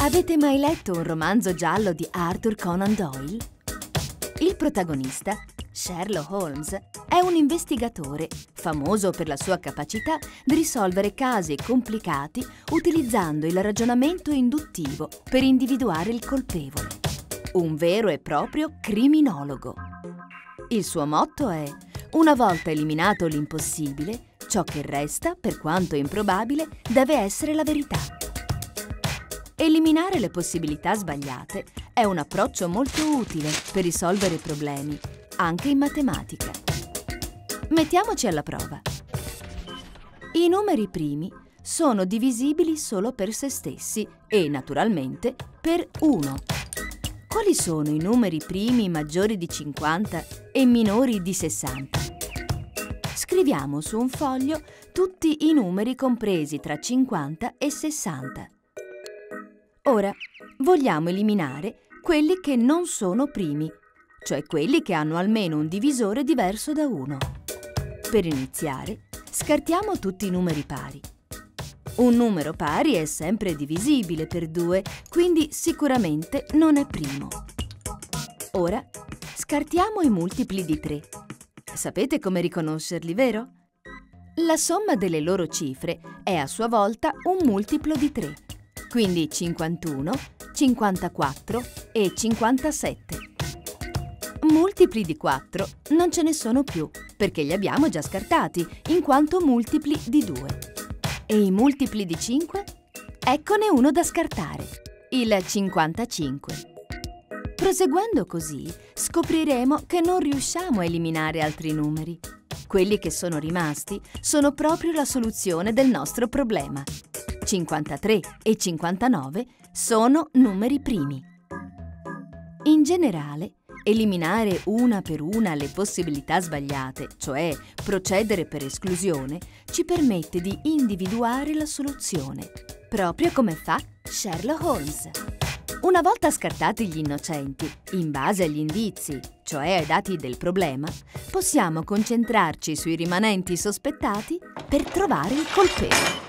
Avete mai letto un romanzo giallo di Arthur Conan Doyle? Il protagonista, Sherlock Holmes, è un investigatore famoso per la sua capacità di risolvere casi complicati utilizzando il ragionamento induttivo per individuare il colpevole. Un vero e proprio criminologo. Il suo motto è: una volta eliminato l'impossibile, ciò che resta, per quanto improbabile, deve essere la verità. Eliminare le possibilità sbagliate è un approccio molto utile per risolvere problemi, anche in matematica. Mettiamoci alla prova. I numeri primi sono divisibili solo per se stessi e, naturalmente, per 1. Quali sono i numeri primi maggiori di 50 e minori di 60? Scriviamo su un foglio tutti i numeri compresi tra 50 e 60. Ora, vogliamo eliminare quelli che non sono primi, cioè quelli che hanno almeno un divisore diverso da 1. Per iniziare, scartiamo tutti i numeri pari. Un numero pari è sempre divisibile per 2, quindi sicuramente non è primo. Ora, scartiamo i multipli di 3. Sapete come riconoscerli, vero? La somma delle loro cifre è a sua volta un multiplo di 3. Quindi 51, 54 e 57. Multipli di 4 non ce ne sono più, perché li abbiamo già scartati, in quanto multipli di 2. E i multipli di 5? Eccone uno da scartare, il 55. Proseguendo così, scopriremo che non riusciamo a eliminare altri numeri. Quelli che sono rimasti sono proprio la soluzione del nostro problema. 53 e 59 sono numeri primi. In generale, eliminare una per una le possibilità sbagliate, cioè procedere per esclusione, ci permette di individuare la soluzione, proprio come fa Sherlock Holmes. Una volta scartati gli innocenti, in base agli indizi, cioè ai dati del problema, possiamo concentrarci sui rimanenti sospettati per trovare il colpevole.